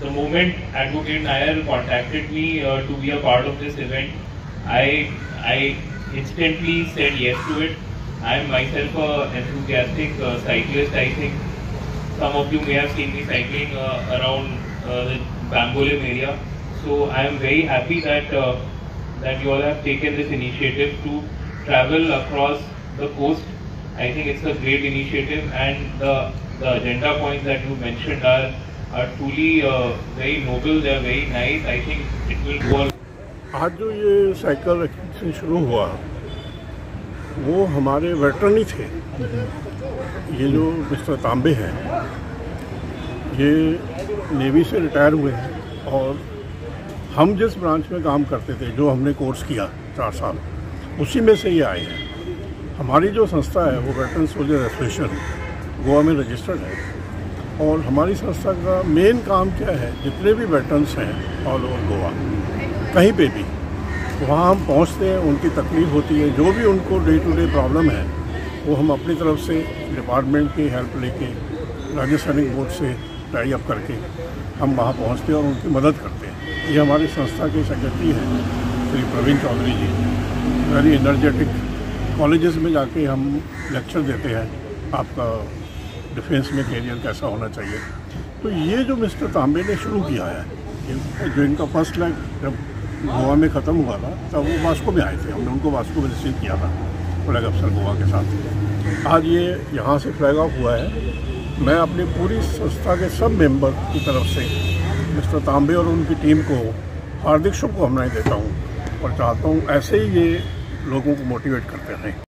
the moment Advocate Nair contacted me to be a part of this event, I instantly said yes to it. I am myself an enthusiastic cyclist. I think some of you may have seen me cycling around the Bambolim area. So I am very happy that that you all have taken this initiative to travel across the coast. I think it's a great initiative, and the agenda points that you mentioned are truly very noble. They are very nice. I think it will go. आज जो ये cycle expedition शुरू हुआ वो हमारे veteran ही थे। ये जो मिस्टर तांबे हैं ये नेवी से रिटायर हुए हैं और हम जिस ब्रांच में काम करते थे, जो हमने कोर्स किया 4 साल, उसी में से ये आए हैं। हमारी जो संस्था है वो वेटरन सोल्जर एसोसिएशन गोवा में रजिस्टर्ड है और हमारी संस्था का मेन काम क्या है, जितने भी वेटरन्स हैं ऑल ओवर गोवा कहीं पे भी वहाँ हम पहुँचते हैं, उनकी तकलीफ़ होती है, जो भी उनको डे टू डे प्रॉब्लम है वो हम अपनी तरफ से डिपार्टमेंट की हेल्प लेके राज्य सैनिक बोर्ड से टाई अप करके हम वहाँ पहुँचते हैं और उनकी मदद करते हैं। ये हमारी संस्था के सेक्रेटरी हैं Shri Praveen Chaudhary ji, very energetic. Colleges में जाके हम लेक्चर देते हैं आपका डिफेंस में कैरियर कैसा होना चाहिए। तो ये जो मिस्टर तांबे ने शुरू किया है, जो इनका फर्स्ट लेग जब गोवा में ख़त्म हुआ था तब वो वास्को में आए थे, हमने उनको वास्को में रिसीव किया था फ्लैग अफसर गोवा के साथ। आज ये यहाँ से फ्लैग ऑफ हुआ है। मैं अपनी पूरी संस्था के सब मेंबर की तरफ से मिस्टर तांबे और उनकी टीम को हार्दिक शुभकामनाएं देता हूँ और चाहता हूँ ऐसे ही ये लोगों को मोटिवेट करते रहें।